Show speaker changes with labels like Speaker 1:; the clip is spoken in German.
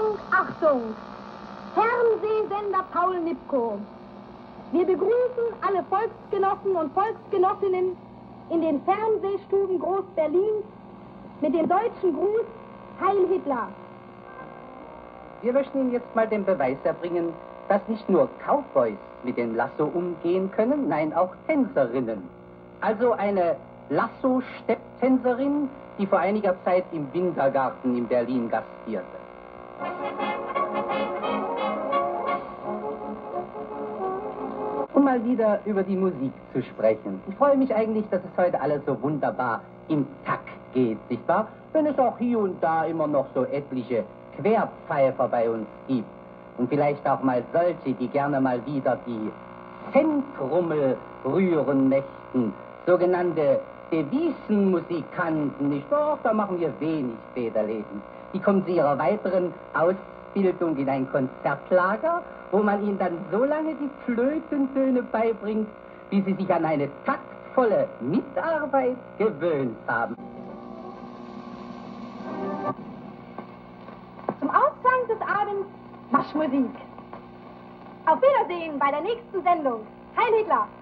Speaker 1: Achtung, Achtung! Fernsehsender Paul Nipkow. Wir begrüßen alle Volksgenossen und Volksgenossinnen in den Fernsehstuben Groß-Berlins mit dem deutschen Gruß Heil Hitler.
Speaker 2: Wir möchten Ihnen jetzt mal den Beweis erbringen, dass nicht nur Cowboys mit dem Lasso umgehen können, nein, auch Tänzerinnen. Also eine Lasso-Stepptänzerin, die vor einiger Zeit im Wintergarten in Berlin gastierte. Um mal wieder über die Musik zu sprechen. Ich freue mich eigentlich, dass es heute alles so wunderbar im Takt geht, nicht wahr? Wenn es auch hier und da immer noch so etliche Querpfeifer bei uns gibt. Und vielleicht auch mal solche, die gerne mal wieder die Centrummel rühren möchten. Sogenannte Devisenmusikanten, nicht wahr? Da machen wir wenig Federlesen. Die kommen zu ihrer weiteren Ausbildung in ein Konzertlager, wo man ihnen dann so lange die Flötentöne beibringt, bis sie sich an eine taktvolle Mitarbeit gewöhnt haben.
Speaker 1: Zum Ausklang des Abends Marschmusik. Auf Wiedersehen bei der nächsten Sendung. Heil Hitler!